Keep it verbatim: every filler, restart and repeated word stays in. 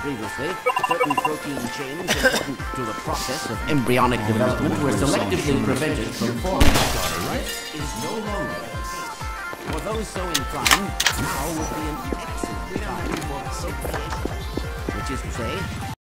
Previously, certain protein chains important to the process of embryonic development were selectively prevented from forming. This is no longer the case. For those so inclined, now would be an excellent time for procreation. Which is to say,